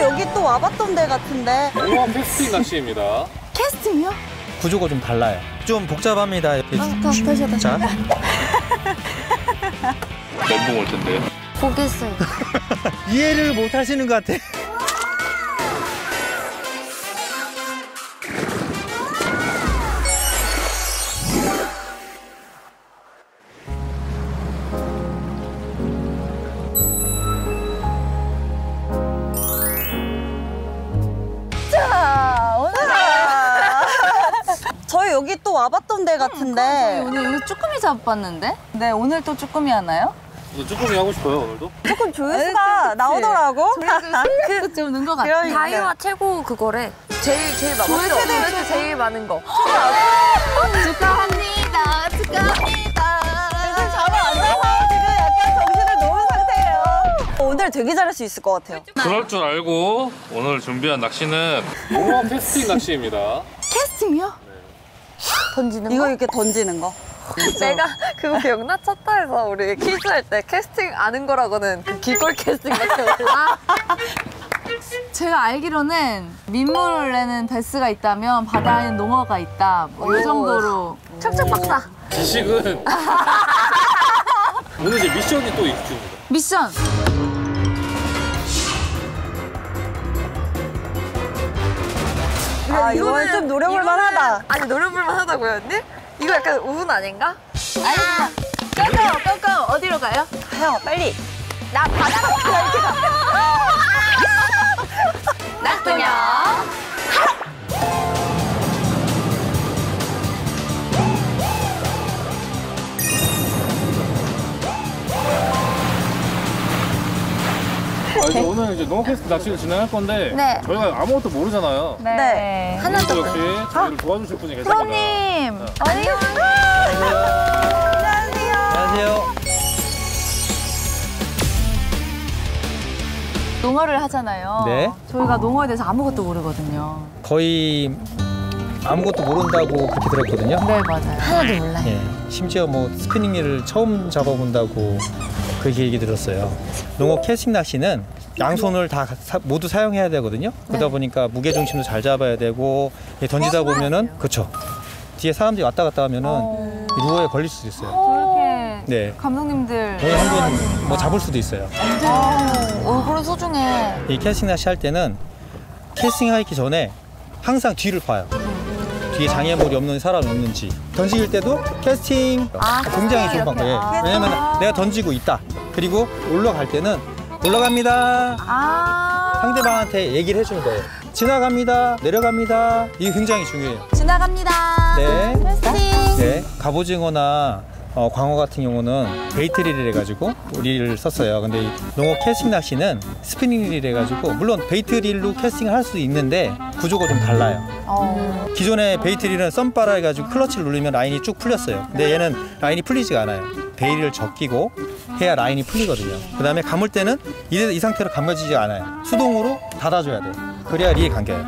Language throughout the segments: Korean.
저희 여기 또 와봤던 데 같은데. 우와, 캐스팅 낚시입니다. 캐스팅이요? 구조가 좀 달라요. 좀 복잡합니다. 다시. 자. 멘붕 올 텐데요. 보겠어요. 이해를 못 하시는 것 같아. 자, 오늘 저희 여기 또 와봤던 데 같은데. 오늘 여기 쭈꾸미 잡았는데? 네, 오늘 또 쭈꾸미 하나요? 저 쭈꾸미 하고 싶어요, 오늘도. 조금 조회수가 나오더라고. 그 좀 는 것 같아. 그러니까. 다이와 최고 그거래. 제일 많은 거. 조회수 제일 많은 거. 축하합니다. 축하합니다. 지금 잠을 안 자서 지금 약간 정신을 놓은 상태예요. 오늘 되게 잘할 수 있을 것 같아요. 그럴 줄 알고 오늘 준비한 낚시는 우와, 캐스팅 낚시입니다. 캐스팅이요? 던지는 이거 거? 이렇게 던지는 거. 내가 그거 기억나? 첫타에서 우리 퀴즈 할 때 캐스팅 아는 거라고는 그 기골 캐스팅밖에 몰라. 제가 알기로는 민물에는 베스가 있다면 바다에는 농어가 있다. 뭐 이 정도로. 척척 박사. 지식은 오늘 이제 미션이 또 있습니다. 미션. 아, 이거는 좀 노려볼 만하다. 아니 노려볼만 하다고요, 언니? 이거 약간 우은 아닌가? 알겠습니다. 껴껴 어디로 가요? 가요, 빨리. 나 바다로 가. 이렇게 가. 낙동요. 오늘 이제 농어 캐스팅 낚시를 진행할 건데 네. 저희가 아무것도 모르잖아요. 네. 하나도 역시 저희를 도와주실 분이 계십니다. 프로님. 안녕하세요. 농어를 하잖아요. 네. 저희가 농어에 대해서 아무것도 모르거든요. 거의 아무것도 모른다고 그렇게 들었거든요. 네, 맞아요. 하나도 몰라요. 예, 심지어 뭐 스피닝리를 처음 잡아본다고 그렇게 얘기 들었어요. 농어 캐스팅 낚시는 양손을 다 모두 사용해야 되거든요. 그러다 보니까 무게 중심도 잘 잡아야 되고 던지다 보면은 그렇죠. 뒤에 사람들이 왔다 갔다 하면은 루어에 걸릴 수도 있어요. 저렇게 네. 감독님들 오늘 한 분 뭐 잡을 수도 있어요. 얼굴은 소중해. 이 캐스팅 낚시 할 때는 캐스팅 하기 전에 항상 뒤를 봐요. 뒤에 장애물이 없는 사람이 없는지. 던질 때도 캐스팅 굉장히 좋은 방법이에요. 왜냐면 내가 던지고 있다. 그리고 올라갈 때는 올라갑니다. 상대방한테 얘기를 해주는 거예요. 지나갑니다. 내려갑니다. 이게 굉장히 중요해요. 지나갑니다. 네. 캐스팅. 네. 갑오징어나 광어 같은 경우는 베이트릴을 해가지고 릴을 썼어요. 근데 이 농어 캐스팅 낚시는 스피닝 릴 해가지고 물론 베이트릴로 캐스팅을 할 수도 있는데 구조가 좀 달라요. 기존의 베이트릴은 썸바라 해가지고 클러치를 누르면 라인이 쭉 풀렸어요. 근데 얘는 라인이 풀리지가 않아요. 베일을 적히고 해야 라인이 풀리거든요. 그 다음에 감을 때는 이 상태로 감겨지지 않아요. 수동으로 닫아줘야 돼요. 그래야 릴이 감겨요.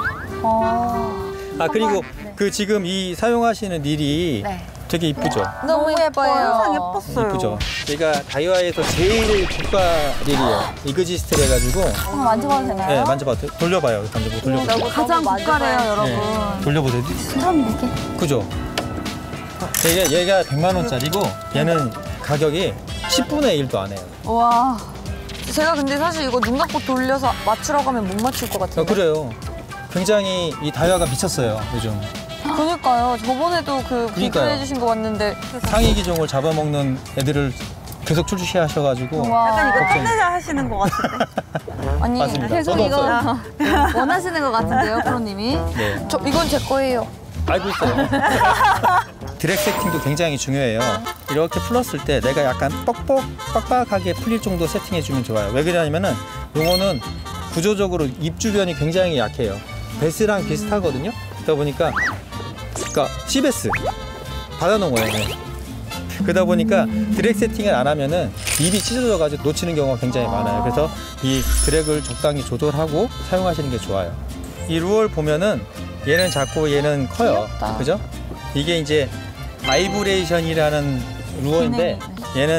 그리고 그 지금 이 사용하시는 릴이 되게 이쁘죠? 너무 예뻐요. 항상 예뻤어요. 이쁘죠? 얘가 다이와에서 제일 고가 릴이에요. 이그지스트를 해가지고 한번 만져봐도 되나요? 네, 만져봐도 돌려봐요. 돌려보세요. 가장 고가래요, 여러분. 네, 돌려보세요. 그럼 이게 그죠? 얘가 100만 원짜리고 얘는 가격이 10분의 1도 안 해요. 와. 제가 근데 사실 이거 눈 감고 돌려서 맞추라고 하면 못 맞출 것 같은데. 그래요. 굉장히 이 다이와가 미쳤어요, 요즘. 그러니까요. 저번에도 그 그러니까요. 해주신 거 봤는데 상위 기종을 잡아먹는 애들을 계속 출시하셔가지고 약간 이거 걱정이- 떼내자 하시는 것 같은데. 아니 맞습니다. 계속 저도 이거 없어요. 원하시는 것 같은데요, 프로님이. 네. 이건 제 거예요. 알고 있어요. 드랙 세팅도 굉장히 중요해요. 이렇게 풀었을 때 내가 약간 뻑뻑하게 풀릴 정도 세팅해주면 좋아요. 왜 그러냐면은 용어는 구조적으로 입 주변이 굉장히 약해요. 베스랑 비슷하거든요. 그러다 보니까 시베스 받아놓은 거예요. 그러다 보니까 드랙 세팅을 안 하면은 입이 찢어져가지고 놓치는 경우가 굉장히 많아요. 그래서 이 드랙을 적당히 조절하고 사용하시는 게 좋아요. 이 루어를 보면은 얘는 작고 얘는 커요. 귀엽다. 그죠? 이게 이제 바이브레이션이라는 루어인데 얘는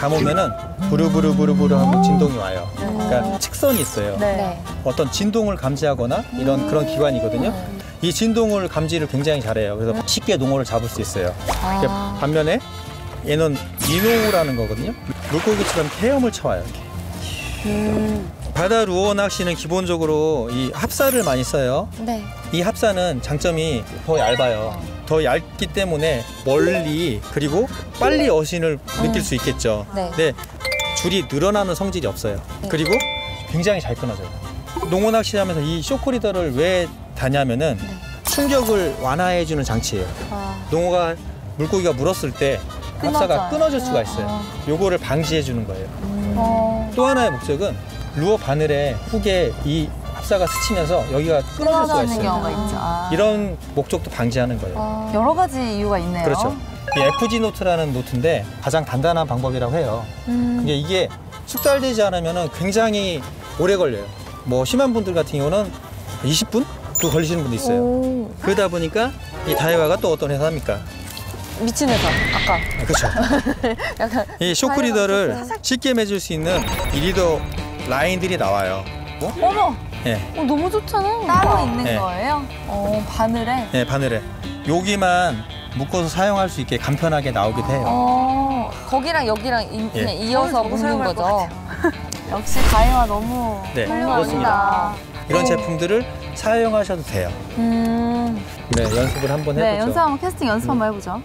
감으면은 부르부르부르부르 하고 진동이 와요. 그러니까 측선이 있어요. 네. 어떤 진동을 감지하거나 이런 그런 기관이거든요. 이 진동을 감지를 굉장히 잘해요. 그래서 쉽게 농어를 잡을 수 있어요. 반면에 얘는 민호라는 거거든요. 물고기처럼 헤엄을 쳐와요. 이렇게. 바다 루어 낚시는 기본적으로 이 합사를 많이 써요. 네. 이 합사는 장점이 더 얇아요. 더 얇기 때문에 멀리 그리고 빨리 어신을 느낄 수 있겠죠. 네. 근데 줄이 늘어나는 성질이 없어요. 그리고 굉장히 잘 끊어져요. 농어 낚시하면서 이 쇼크리더를 왜 다냐면은 충격을 완화해주는 장치예요. 농어가 물고기가 물었을 때 합사가 끊어질 수가 있어요. 요거를 방지해주는 거예요. 또 하나의 목적은 루어 바늘에 훅에 이 합사가 스치면서 여기가 끊어질 수가 있어요. 경우가 있죠. 이런 목적도 방지하는 거예요. 여러 가지 이유가 있네요. 그렇죠. 이 FG 노트라는 노트인데 가장 간단한 방법이라고 해요. 근데 이게 숙달되지 않으면 굉장히 오래 걸려요. 뭐 심한 분들 같은 경우는 20분도 걸리시는 분도 있어요. 그러다 보니까 이 다이와가 또 어떤 회사입니까? 미친 회사. 아까. 그렇죠. 약간 이 쇼크리더를 쉽게 맺을 수 있는 이 리더 라인들이 나와요. 어머, 예, 너무 좋잖아. 따로 있는 네. 거예요? 바늘에. 예, 바늘에 여기만 묶어서 사용할 수 있게 간편하게 나오기도 해요. 거기랑 여기랑 그냥 예. 이어서 너무 묶는 사용할 것 거죠. 역시 다이와 너무 네, 훌륭합니다. 이런 제품들을 사용하셔도 돼요. 네, 연습을 한번 해보죠. 네, 연습 한번 캐스팅 연습 한번 해보죠.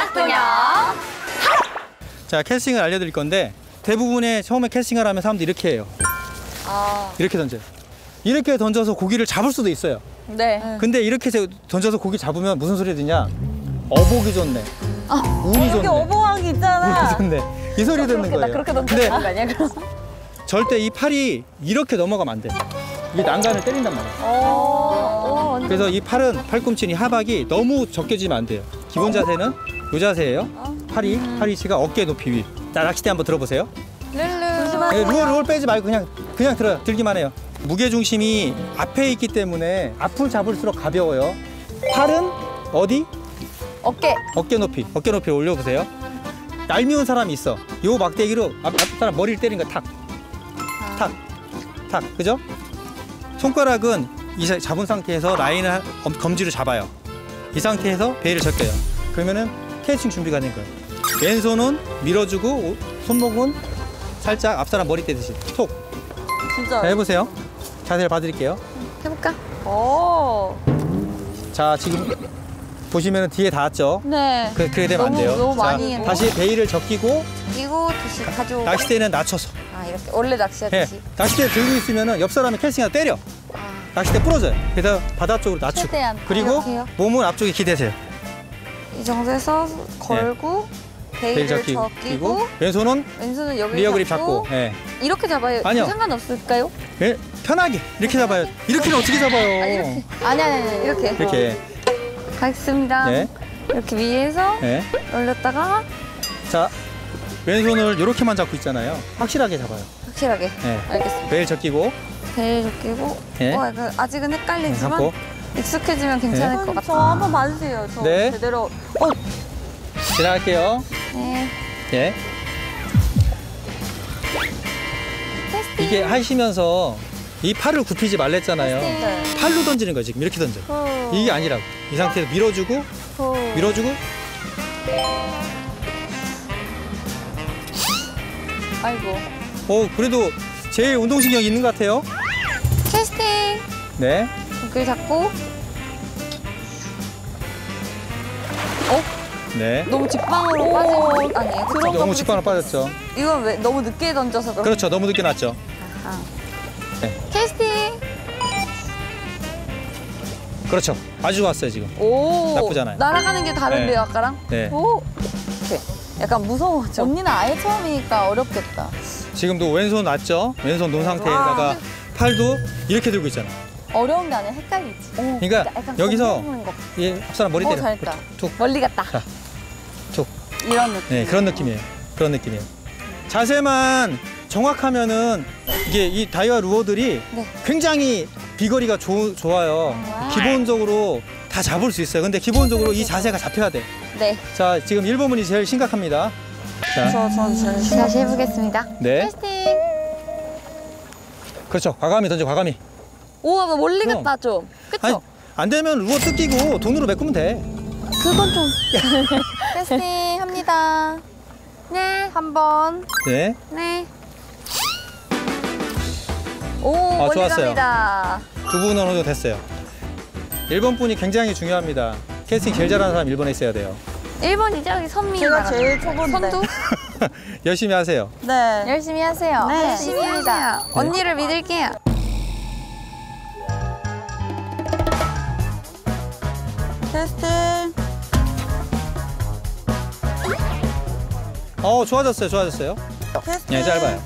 자, 캐스팅을 알려드릴 건데 대부분의 처음에 캐스팅을 하면 사람들이 이렇게 해요. 이렇게 던져요. 이렇게 던져서 고기를 잡을 수도 있어요. 네. 근데 이렇게 던져서 고기 잡으면 무슨 소리 듣냐? 어복이 좋네. 운이 여기 좋네. 어부왕이 있잖아. 운이 좋네. 이 소리 듣는 거예요. 그렇게 근데 던지는 거 아니야? 그럼? 절대 이 팔이 이렇게 넘어가면 안 돼. 이게 난간을 때린단 말이에요. 그래서 이 팔은 팔꿈치, 하박이 너무 적게지면 안 돼요. 기본 자세는 이 자세예요. 팔이 위치가 어깨 높이 위. 자, 낚싯대 한번 들어보세요. 네, 루어를 빼지 말고 그냥 들기만 해요. 무게 중심이 앞에 있기 때문에 앞을 잡을수록 가벼워요. 팔은 어디? 어깨 높이 올려보세요. 얄미운 사람이 있어. 요 막대기로 앞 사람 머리를 때리는 거 탁, 그죠? 손가락은 이 잡은 상태에서 라인을 검지로 잡아요. 이 상태에서 베일을 적게요. 그러면은 캐칭 준비가 된 거예요. 왼손은 밀어주고 손목은 살짝 앞사람 머리 떼듯이 톡. 진짜. 자, 해보세요. 자세를 봐드릴게요. 해볼까? 오. 자, 지금 보시면 뒤에 닿았죠? 네. 그렇게 되면 안 돼요. 너무 자, 많이 했네. 다시 베일을 적기고 이거 다시 가져. 낚싯대는 낮춰서. 이렇게 원래 예, 낚시하듯이. 낚싯대 들고 있으면 옆 사람이 캐스팅하다 때려. 낚싯대 부러져요. 그래서 바다 쪽으로 낮추고. 최대한. 그리고 이렇게요? 몸은 앞쪽에 기대세요. 이 정도에서 걸고 베일을 적기고 적기고 왼손은 왼손은 여기 리어 그립 잡고. 예. 이렇게 잡아요. 아니요. 상관없을까요? 예, 편하게 이렇게 잡아요. 이렇게는 어떻게 잡아요? 이렇게. 아니 이렇게. 이렇게. 가겠습니다. 예. 이렇게 위에서 예. 올렸다가 자, 왼손을 이렇게만 잡고 있잖아요. 확실하게 잡아요. 확실하게. 예. 알겠습니다. 베일 적기고. 베일 적기고. 예. 약간 아직은 헷갈리지만 잡고. 익숙해지면 괜찮을 것 저 같아요. 한번 봐주세요. 저 네. 제대로. 지나갈게요. 네. 예. 이게 하시면서 이 팔을 굽히지 말랬잖아요. 네. 팔로 던지는 거예요, 지금. 이렇게 던져. 이게 아니라고. 이 상태에서 밀어주고, 밀어주고. 아이고. 그래도 제일 운동신경이 있는 것 같아요. 캐스팅. 네. 고기 잡고. 네. 너무 직방으로 빠진 거 아니에요? 그쵸? 너무 직방으로 빠졌죠. 이건 왜 너무 늦게 던져서 그런 그렇죠. 너무 늦게 났죠. 캐스팅. 그렇죠. 아주 좋았어요, 지금. 오. 나쁘잖아요. 날아가는 게 다른데요, 네. 아까랑? 네. 오. 이렇게. 약간 무서웠죠. 언니는 아예 처음이니까 어렵겠다. 지금도 왼손 놨죠. 왼손 놓은 상태에다가 팔도 이렇게 들고 있잖아. 어려운 게 아니라 헷갈리지. 그러니까 약간 여기서 손 거. 이 앞사람 머리 때려. 잘했다. 툭. 멀리 갔다. 자, 툭. 이런 느낌. 네, 그런 느낌이에요. 그런 느낌이에요. 자세만 정확하면은 이게 이 다이와 루어들이 네. 굉장히 비거리가 좋아요. 기본적으로 다 잡을 수 있어요. 근데 기본적으로 이 자세가 잡혀야 돼. 네. 자, 지금 1번문이 제일 심각합니다. 자, 다시 해보겠습니다. 네. 캐스팅. 그렇죠. 과감히 던져, 과감히. 우와, 나 멀리 그럼. 갔다 좀. 그쵸? 아니, 안 되면 루어 뜯기고 돈으로 메꾸면 돼. 그건 좀. 캐스팅 합니다. 네, 한 번. 네. 네. 오, 멀리 좋았어요. 갑니다. 두 분은 어느 정도 됐어요. 1번 분이 굉장히 중요합니다. 캐스팅 제일 잘하는 사람 1번에 있어야 돼요. 1번이죠? 여기 선미. 제가 제일 초보인데. 선두? 열심히 하세요. 네. 열심히 하세요. 네. 열심히 하세요. 언니를 믿을게요. 캐스팅. 좋아졌어요, 좋아졌어요. 캐스팅. 네, 짧아요.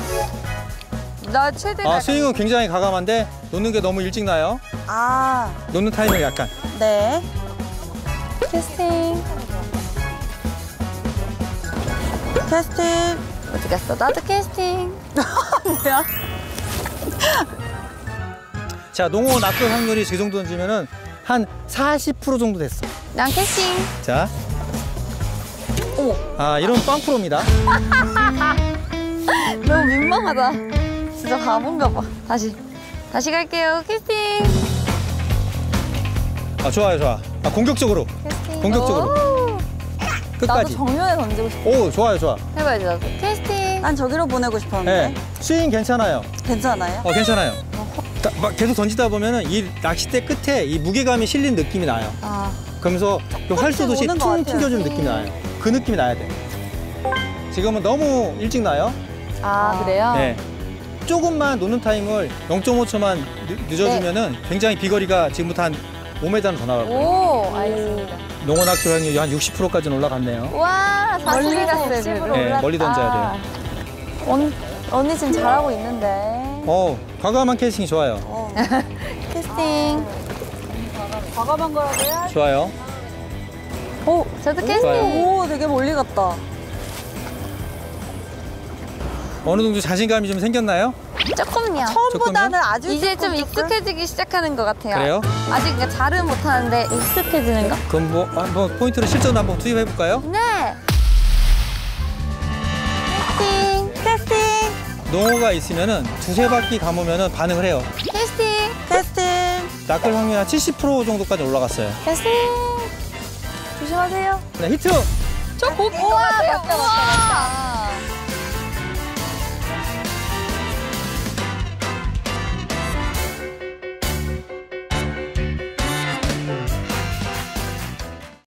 나 최대 스윙은 굉장히 가감한데 놓는 게 너무 일찍 나요. 아, 놓는 타이밍이 약간. 네. 캐스팅. 캐스팅. 어디 갔어? 나도 캐스팅. 뭐야? 자, 농어 낚을 확률이 그 정도 던지면은 한 40% 정도 됐어. 난 캐스팅. 자. 어머. 이런 빵프로입니다. 너무 민망하다. 진짜 바본가 봐. 다시 갈게요. 캐스팅. 좋아요, 좋아. 공격적으로. 캐스팅. 공격적으로. 오. 나도 끝까지. 정면에 던지고 싶어. 오, 좋아요, 좋아. 해봐야지, 나도. 캐스팅. 난 저기로 보내고 싶었는데. 네. 스윙 괜찮아요. 괜찮아요? 괜찮아요. 막 계속 던지다 보면은 이 낚싯대 끝에 이 무게감이 실린 느낌이 나요. 그러면서 이 활쏘듯이 오는 것 퉁 같아요. 튕겨주는 느낌이 나요. 그 느낌이 나야 돼. 지금은 너무 일찍 나요. 그래요? 네. 조금만 놓는 타임을 0.5초만 늦어주면은 굉장히 비거리가 지금부터 한 5m는 더 나갈 거예요. 오, 알겠습니다. 농어 낚시 확률이 한 60%까지는 올라갔네요. 와, 멀리 40에서 갔어요, 60으로 그래도. 네, 올랐다. 멀리 던져야 언니 지금 잘하고 있는데. 과감한 캐스팅이 좋아요. 캐스팅. 과감한 거라고 해야 좋아요. 저도 캐스팅. 좋아요. 오, 되게 멀리 갔다. 어느 정도 자신감이 좀 생겼나요? 조금요. 처음보다는 아주 이제 좀 조금. 익숙해지기 시작하는 것 같아요. 그래요? 아직 그러니까 잘은 못하는데 익숙해지는 거? 그럼 뭐 한번 포인트를 실전으로 한번 투입해 볼까요? 네. 캐스팅. 캐스팅. 농어가 있으면은 두세 바퀴 감으면은 반응을 해요. 캐스팅. 캐스팅. 낚을 확률 한 70% 정도까지 올라갔어요. 캐스팅. 조심하세요. 네, 히트! 저 고기 같아요. 맞다.